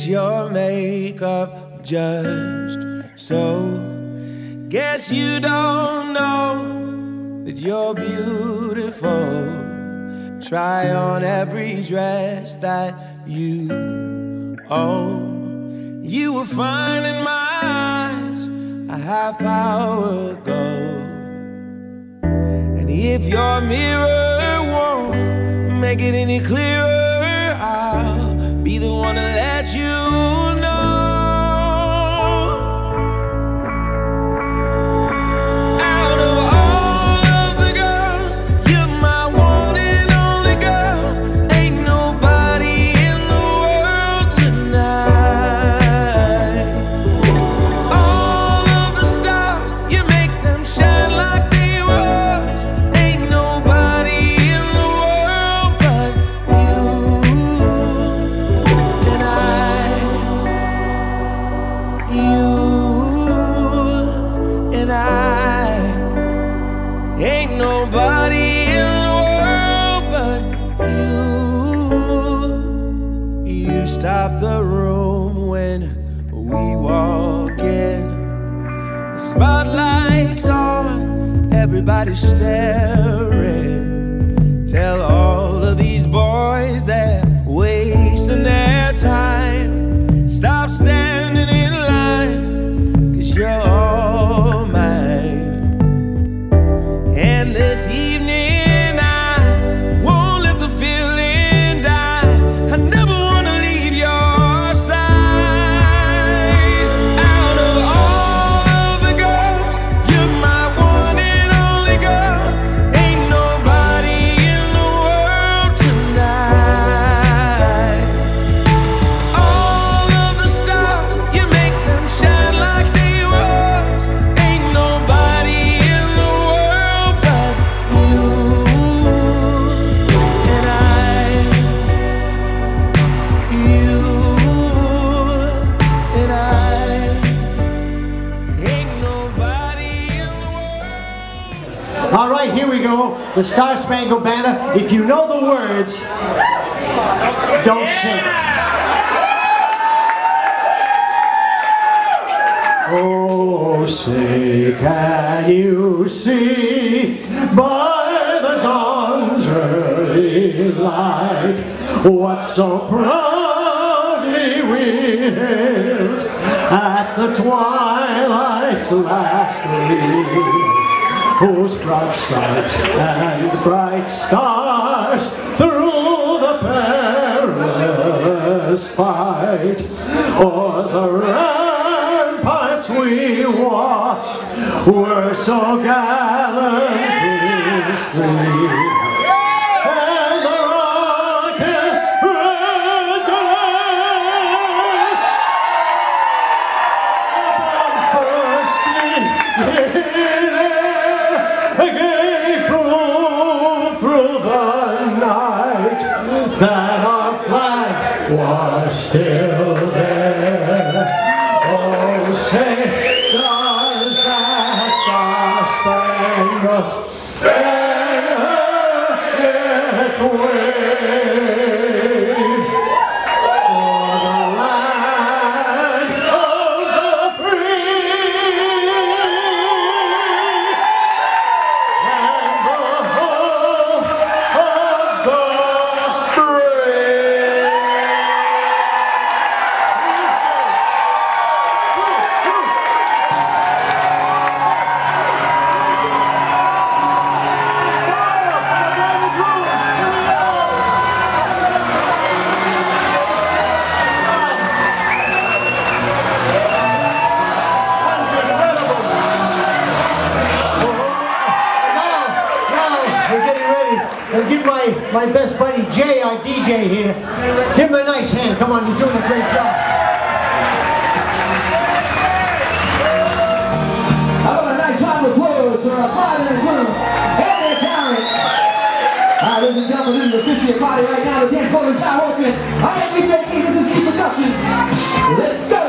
your makeup just so. Guess you don't know that you're beautiful. Try on every dress that you own. You were fine in my eyes a half hour ago. And if your mirror won't make it any clearer, I'll be the one to let you know. Stop the room when we walk in. The spotlight's on, everybody's staring. Tell all of these boys they're wasting their time. Stop standing in line, 'cause you're all mine. And this evening I won't let the feeling die. I never the Star Spangled Banner. If you know the words, don't sing. Oh, say, can you see by the dawn's early light what so proudly we hailed at the twilight's last gleam? Whose broad stripes and bright stars through the perilous fight o'er the ramparts we watched were so gallantly streamed. And the rocket red bombs bursting gave proof through the night that our flag was still there. Oh, say, does that Star-Spangled Banner yet wave for the land of the free? And give my best buddy Jay, our DJ here, give him a nice hand. Come on, he's doing a great job. How about a nice round of applause for our bride and groom and their parents. Ladies and gentlemen, this is the official party right now. The dance floor is now open. I am DJ King. This is E Productions. Let's go.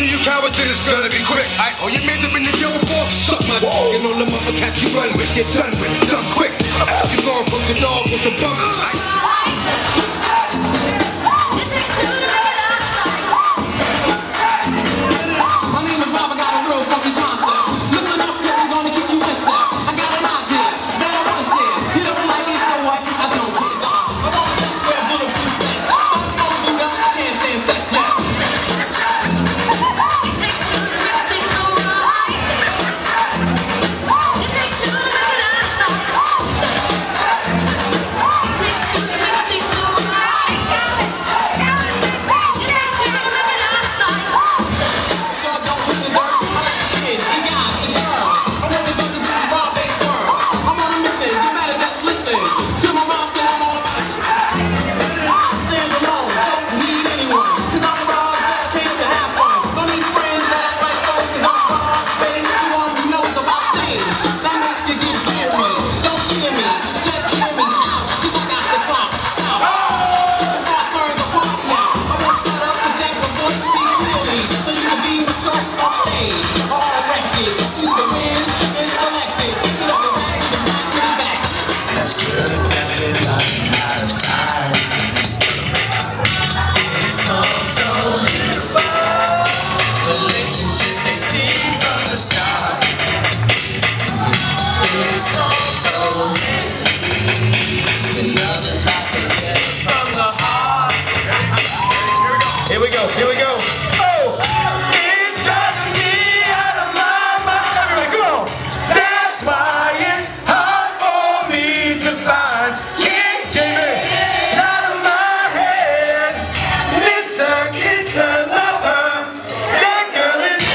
see you cowards, then it's gonna be quick. Oh, you made them in the jail before? Suck my dick. And all the mother cats you run with, get done with, done quick. You gonna put the dog with the bum. Here we go, here we go. Oh! It's driving me out of my mind. Everybody, come on. That's why it's hard for me to find King Jamie out of my head. Miss her, kiss her, love her. That girl is...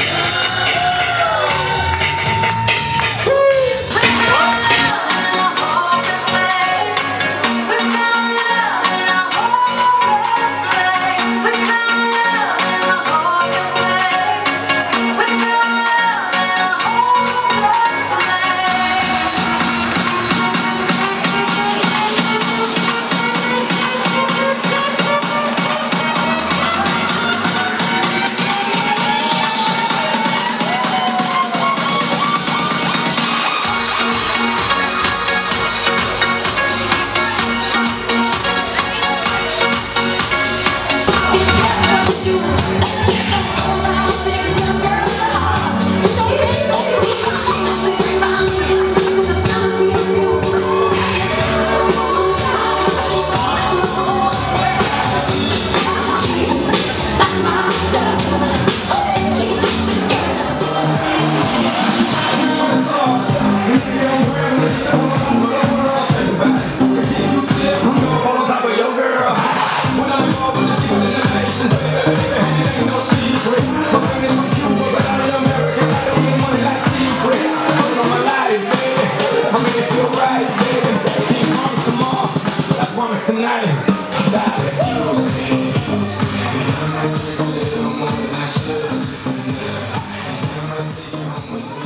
Tonight, that's